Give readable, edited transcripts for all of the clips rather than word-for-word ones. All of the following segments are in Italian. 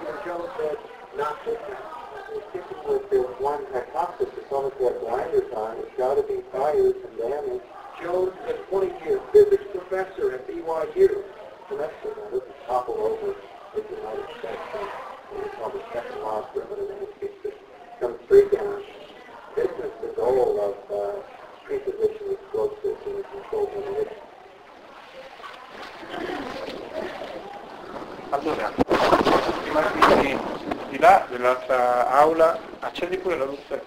Jones said not to sticking with this one hypothesis, all if they had blinders on, there's got to be fires and damage. Jones, a 20-year physics professor at BYU, semester, now this is topple over the United States, it's called the second law of thermodynamics, it comes straight down. This is the goal of preposition explosives in a controlled demolition. Allora, di là dell'altra aula, accendi pure la luce.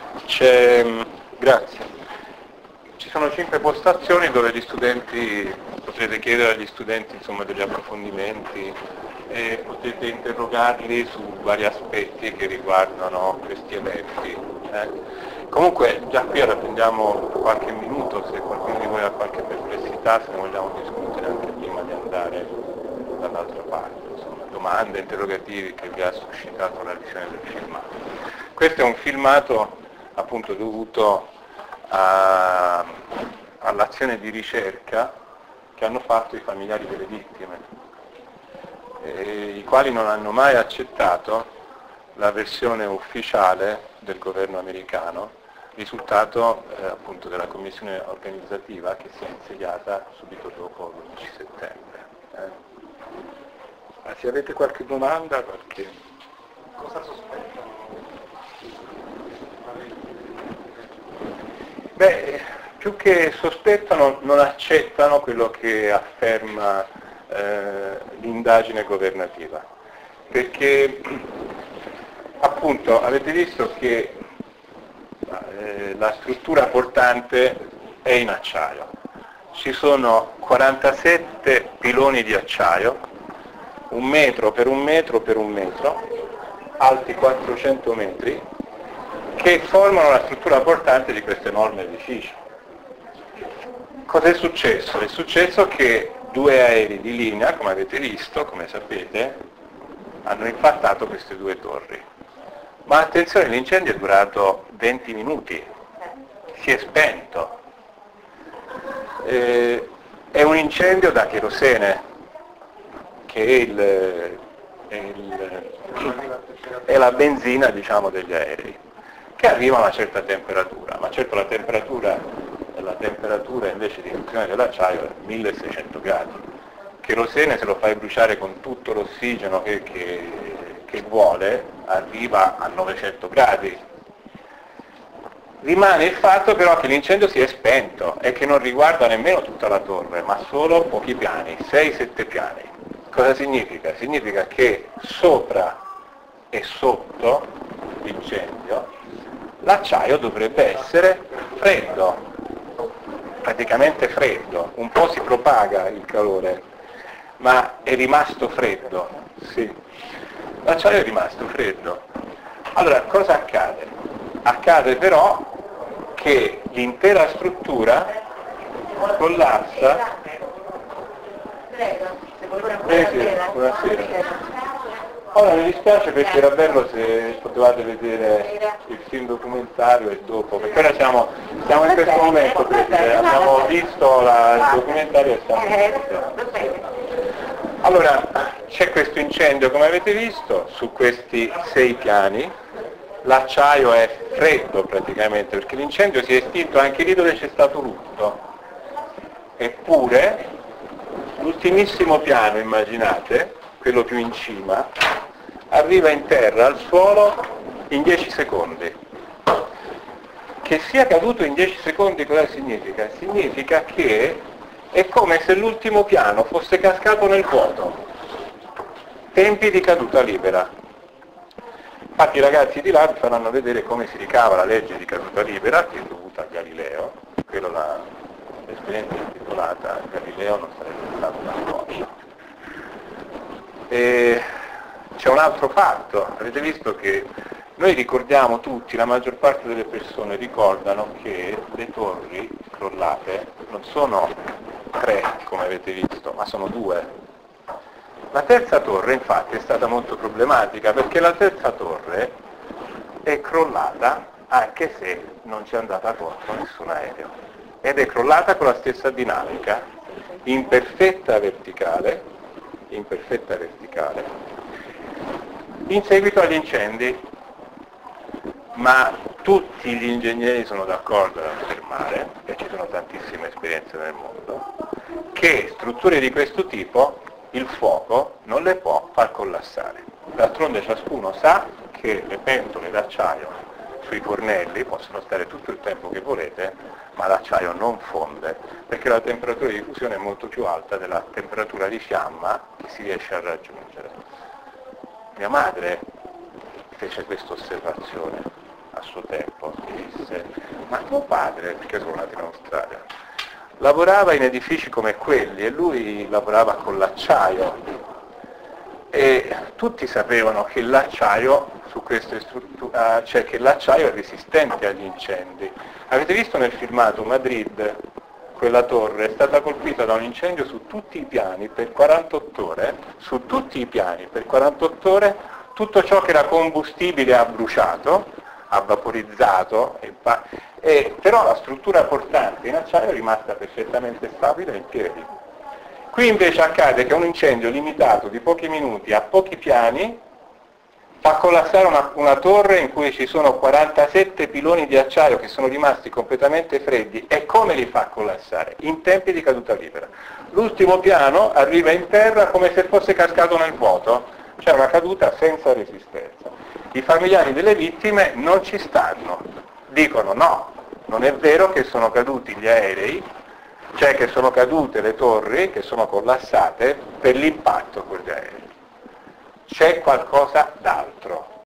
Grazie. Ci sono 5 postazioni dove gli studenti, potrete chiedere agli studenti insomma degli approfondimenti e potete interrogarli su vari aspetti che riguardano questi eventi. Comunque già qui ora prendiamo qualche minuto, se qualcuno di voi ha qualche perplessità, se ne vogliamo discutere anche prima di andare dall'altra parte, insomma, domande, interrogativi che vi ha suscitato la visione del filmato. Questo è un filmato appunto dovuto all'azione di ricerca che hanno fatto i familiari delle vittime, i quali non hanno mai accettato la versione ufficiale del governo americano, risultato appunto della commissione organizzativa che si è insediata subito dopo l'11 settembre. Se avete qualche domanda, cosa sospettano? Beh, più che sospettano, non accettano quello che afferma l'indagine governativa, perché appunto avete visto che la struttura portante è in acciaio, ci sono 47 piloni di acciaio, 1 metro per 1 metro per 1 metro, alti 400 metri, che formano la struttura portante di questo enorme edificio. Cosa è successo? È successo che 2 aerei di linea, come avete visto, come sapete, hanno impattato queste 2 torri. Ma attenzione, l'incendio è durato 20 minuti, si è spento. È un incendio da cherosene, che è la benzina, diciamo, degli aerei, che arriva a una certa temperatura, ma certo la temperatura invece di fusione dell'acciaio è 1600 gradi. Cherosene, se lo fai bruciare con tutto l'ossigeno che vuole, arriva a 900 gradi. Rimane il fatto però che l'incendio si è spento e che non riguarda nemmeno tutta la torre, ma solo pochi piani, 6-7 piani. Cosa significa? Significa che sopra e sotto l'incendio l'acciaio dovrebbe essere freddo, praticamente freddo, un po' si propaga il calore, ma è rimasto freddo, sì. L'acciaio è rimasto freddo. Allora, cosa accade? Accade però che l'intera struttura collassa. Buonasera. Ora mi dispiace perché era bello se potevate vedere il film documentario e dopo, perché ora siamo in questo momento, abbiamo visto il documentario e stiamo Allora, c'è questo incendio, come avete visto, su questi 6 piani, l'acciaio è freddo praticamente, perché l'incendio si è estinto anche lì dove c'è stato lutto, eppure l'ultimissimo piano, immaginate, quello più in cima, arriva in terra, al suolo, in 10 secondi. Che sia caduto in 10 secondi cosa significa? Significa che è come se l'ultimo piano fosse cascato nel vuoto. Tempi di caduta libera. Infatti i ragazzi di là vi faranno vedere come si ricava la legge di caduta libera, che è dovuta a Galileo, l'esperienza intitolata Galileo non sarebbe stato una cosa. E c'è un altro fatto, avete visto che noi ricordiamo tutti, la maggior parte delle persone ricordano che le torri crollate non sono 3 come avete visto, ma sono 2. La terza torre infatti è stata molto problematica perché la terza torre è crollata anche se non ci è andata a corpo nessun aereo, ed è crollata con la stessa dinamica, in perfetta verticale, in seguito agli incendi. Ma tutti gli ingegneri sono d'accordo ad affermare, e ci sono tantissime esperienze nel mondo, che strutture di questo tipo il fuoco non le può far collassare. D'altronde ciascuno sa che le pentole d'acciaio sui fornelli possono stare tutto il tempo che volete, ma l'acciaio non fonde, perché la temperatura di fusione è molto più alta della temperatura di fiamma che si riesce a raggiungere. Mia madre fece questa osservazione a suo tempo, mi disse: ma tuo padre, perché sono nato in Australia, lavorava in edifici come quelli e lui lavorava con l'acciaio e tutti sapevano che l'acciaio su queste strutture, cioè che l'acciaio è resistente agli incendi. Avete visto nel filmato Madrid, quella torre è stata colpita da un incendio su tutti i piani per 48 ore, su tutti i piani per 48 ore, tutto ciò che era combustibile ha bruciato, ha vaporizzato, però la struttura portante in acciaio è rimasta perfettamente stabile e in piedi. Qui invece accade che un incendio limitato di pochi minuti a pochi piani fa collassare una torre in cui ci sono 47 piloni di acciaio che sono rimasti completamente freddi. E come li fa collassare? In tempi di caduta libera. L'ultimo piano arriva in terra come se fosse cascato nel vuoto, cioè una caduta senza resistenza. I familiari delle vittime non ci stanno, dicono no, non è vero che sono caduti gli aerei, cioè che sono cadute le torri, che sono collassate per l'impatto con gli aerei. C'è qualcosa d'altro.